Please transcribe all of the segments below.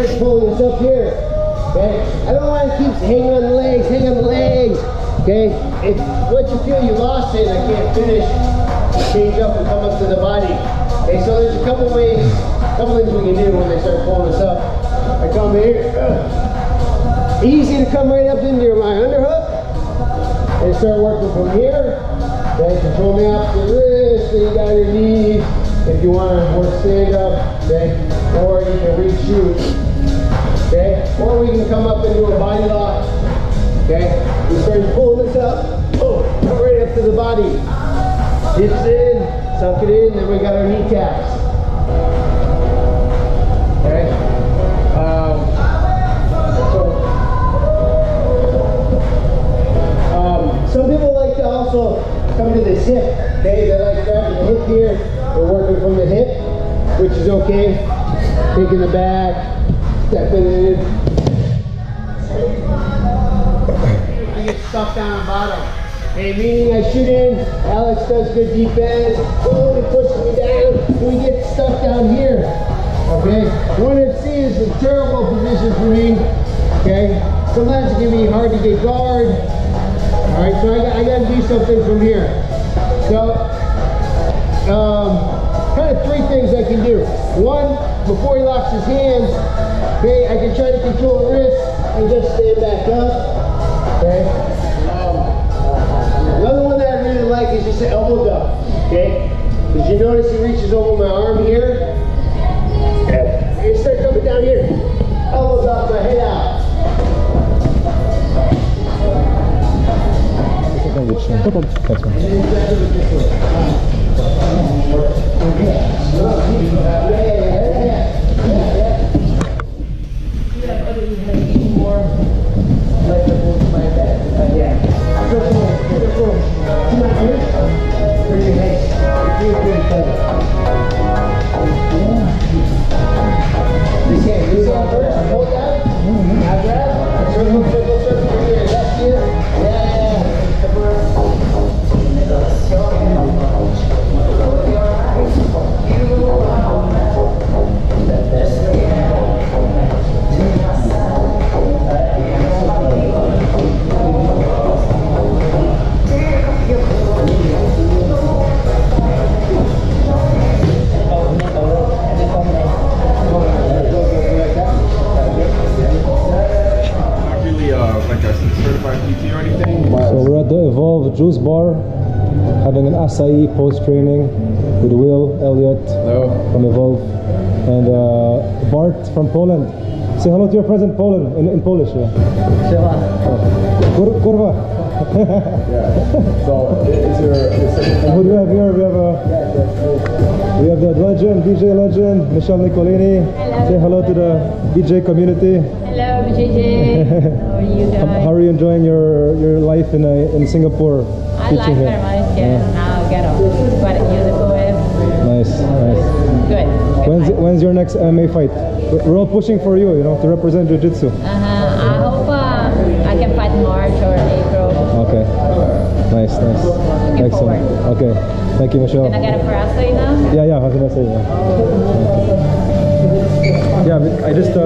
started pulling this up here. Okay, I don't want to keep hanging on the legs, Okay, if once you feel you lost it, I can't finish, change up and come up to the body. Okay, so there's a couple ways, things we can do when they start pulling this up. I come here, easy to come right up into my underhook, and start working from here. Okay, control me off the wrist, then you got your knees. If you want to work stand up, okay, or you can reach shoot. Okay, or we can come up into a body lock. Okay, we start pulling this up, come right up to the body. Hips in, suck it in, then we got our kneecaps. Okay, some people like to also come to this hip. Okay, they like grabbing the hip here. We're working from the hip, which is okay. Taking the back, stepping in. I get stuck down on bottom. Okay, meaning I shoot in, Alex does good defense, he pushes me down, and we get stuck down here. Okay, 1FC is a terrible position for me. Okay, sometimes it can be hard to get guard. Alright, so I got to do something from here. So, kind of 3 things I can do. One, before he locks his hands, okay, I can try to control the wrist and just stand back up. Okay. Another one that I really like is just an elbow duck. Okay. Did you notice he reaches over my arm here? And you start coming down here. Elbow duck, my head out. Evolve Juice Bar, having an acai post-training with Will Elliott from Evolve, and Bart from Poland. Say hello to your friends in Poland, in Polish. Yeah. Kurwa. Yeah. So it's your. And who do we have here? We have the legend, BJ legend, Michelle Nicolini. Hello. Say hello to the BJ community. Hello, BJJ. How are you guys? How are you enjoying your life in Singapore? I like very much. Yeah. Now get off. Quite beautiful. Nice, nice. Good. When's your next MMA fight? We're all pushing for you, to represent Jiu-Jitsu. I hope I can fight March or April. Okay. Nice, nice. Looking Excellent. forward. Okay. Thank you, Michelle. Can I get a Ferrari now? Yeah, I was gonna say yeah. I just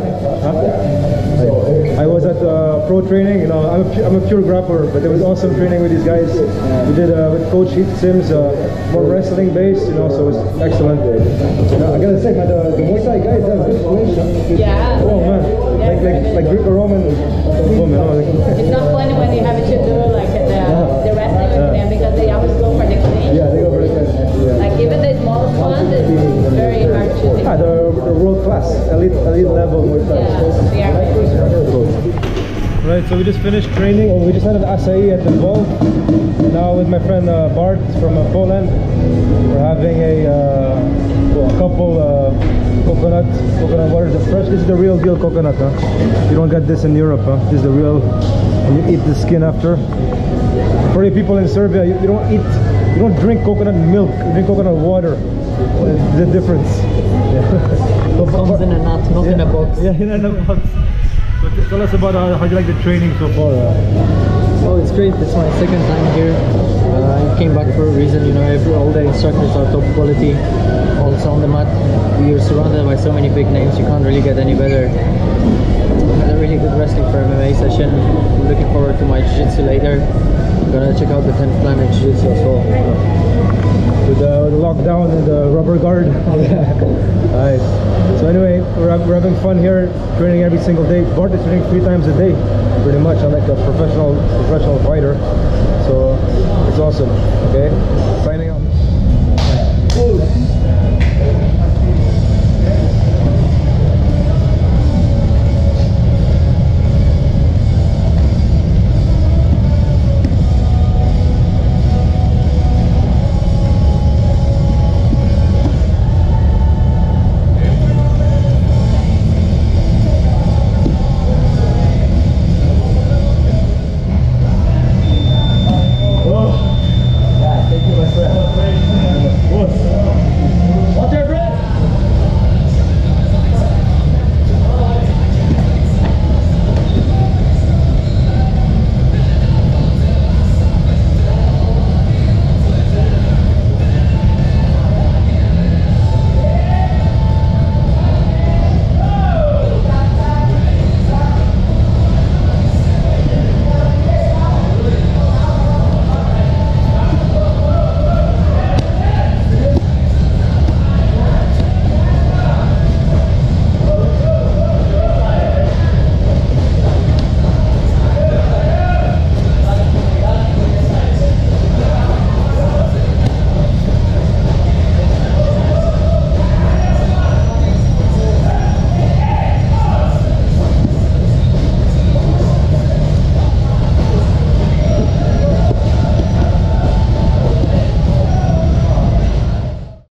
I was at pro training. I'm a pure grappler, but it was awesome training with these guys. We did with Coach Heath Sims, more wrestling based, so it was excellent. I gotta say, man, the Muay Thai guys have good swings. Yeah. Oh man, like Greco-Roman women. It's not funny when you have to do like the wrestling with them because they always go for the clinch. Yeah, they go for the clinch. Yeah. Like even the smallest ones, it's very hard to do. Yeah, they're world class, elite level Muay Thai. Yeah, Right, so we just finished training, and we just had an acai at the Evolve. Now with my friend Bart from Poland, we're having a couple coconut water. Fresh. This is the real deal coconut, huh? You don't get this in Europe, huh? This is the real, and you eat the skin after. For the people in Serbia, you don't drink coconut milk, you drink coconut water. The difference. Yeah. It comes in a nut, not in a box. Yeah, in a box. So tell us about how you like the training so far. Oh, it's great. It's my second time here. I'm came back for a reason. You know, all the instructors are top quality. Also on the mat, we are surrounded by so many big names. You can't really get any better. Had a really good wrestling for MMA session. I'm looking forward to my jiu-jitsu later. Gonna check out the 10th Planet Jiu-Jitsu as well. With the lockdown and the rubber guard. Nice. So anyway, we're having fun here, training every single day. Bart is training 3 times a day, pretty much, unlike a professional fighter. So it's awesome. Okay, signing out.